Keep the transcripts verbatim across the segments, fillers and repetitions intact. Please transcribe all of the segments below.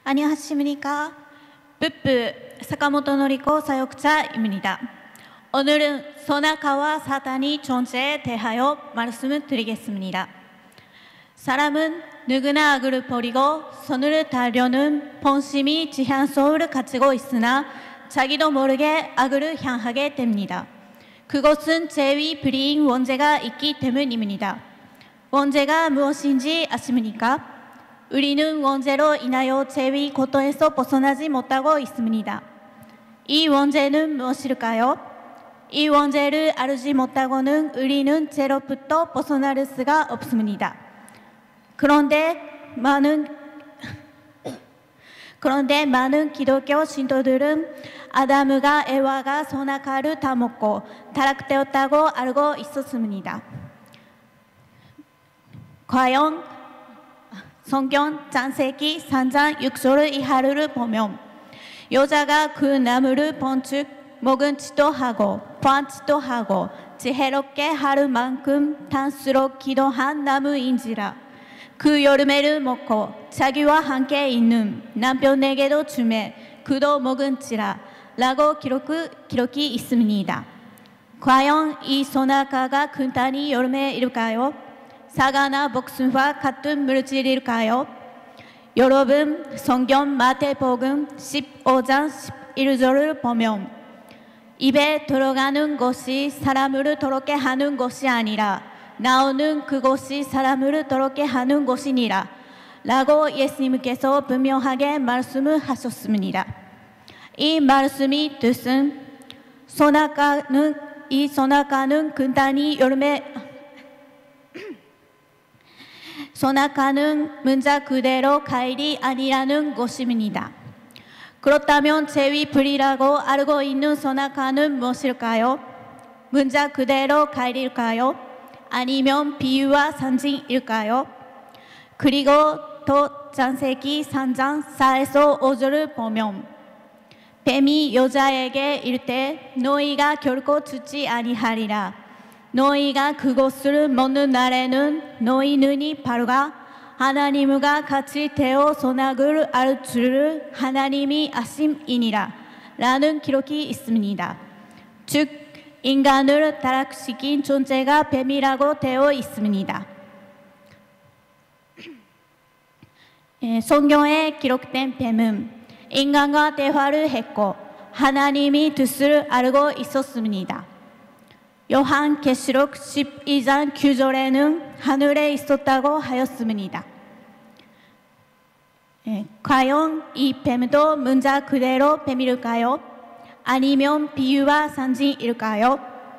안녕하십니까. 북부坂本 典子 사역자입니다. 오늘은 선악과와 사탄의 존재에 대하여 말씀을 드리겠습니다. 사람은 누구나 악을 버리고 선을 따르려는 본심이 지향성을 가지고 있으나 자기도 모르게 악을 향하게 됩니다. 그것은 죄의 불이인 원죄가 있기 때문입니다. 원죄가 무엇인지 아십니까? 우리는 원죄로 인하여 죄의 고통에서 벗어나지 못하고 있습니다. 이 원죄는 무엇일까요? 이 원죄를 알지 못하고는 우리는 죄로부터 벗어날 수가 없습니다. 그런데 많은 그런데 많은 기독교 신도들은 아담과 에와가 선악과를 다 먹고 타락되었다고 알고 있었습니다. 과연 성경 창세기 삼 장 육 절 이하를 보면 여자가 그 나무를 본즉 먹은지도 하고 보았지도 하고 지혜롭게 할 만큼 단수로 기도한 나무인지라. 그 여름에를 먹고 자기와 함께 있는 남편에게도 주매 그도 먹은지라 라고 기록, 기록이 있습니다. 과연 이 선악과가 근단이 여름에일까요? 사과나 복숭아와 같은 물질일까요? 여러분, 성경 마태복음 십오 장 십일 절을 보면 입에 들어가는 것이 사람을 더럽게 하는 것이 아니라 나오는 그것이 사람을 더럽게 하는 것이니라 라고 예수님께서 분명하게 말씀을 하셨습니다. 이 말씀의 뜻은 선악과는 이 선악과는 근단이 여름에 선악과는 문자 그대로 과일이 아니라는 것입니다. 그렇다면 죄의 불이라고 알고 있는 선악과는 무엇일까요? 문자 그대로 과일일까요? 아니면 비유와 상징일까요? 그리고 또 창세기 삼 장 사에서 오 절을 보면 뱀이 여자에게 이르되 너희가 결코 죽지 아니하리라. 너희가 그것을 먹는 날에는 너희 눈이 밝아 하나님과 같이 되어 선악을 알 줄을 하나님이 아심이니라 라는 기록이 있습니다. 즉 인간을 타락시킨 존재가 뱀이라고 되어 있습니다. 성경에 기록된 뱀은 인간과 대화를 했고 하나님의 뜻을 알고 있었습니다. 요한계시록 십이 장 구 절에는 하늘에 있었다고 하였습니다. 예, 과연 이 뱀도 문자 그대로 뱀일까요? 아니면 비유와 상징일까요?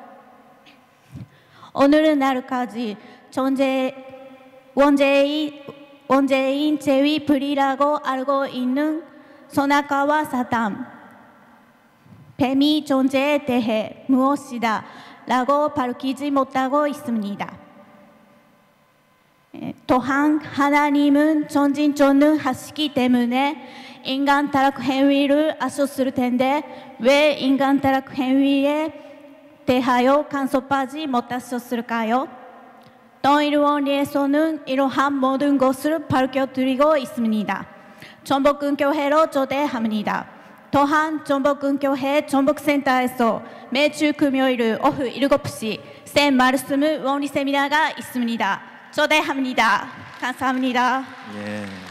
오늘날까지 존재, 원죄인, 원죄인 죄의 불이라고 알고 있는 선악과와 사탄, 뱀의 존재에 대해 무엇이다 라고 밝히지 못하고 있습니다. 또한 하나님은 전진전능하시기 때문에 인간 타락 행위를 아셨을 텐데 왜 인간 타락 행위에 대하여 간섭하지 못하셨을까요? 동일원리에서는 이러한 모든 것을 밝혀드리고 있습니다. 전복근교회로 초대합니다. 또한 전복근교회 전복센터에서 매주 금요일 오후 일곱 시 쌤 말씀을 원리 세미나가 있습니다. 초대합니다. 감사합니다. 예.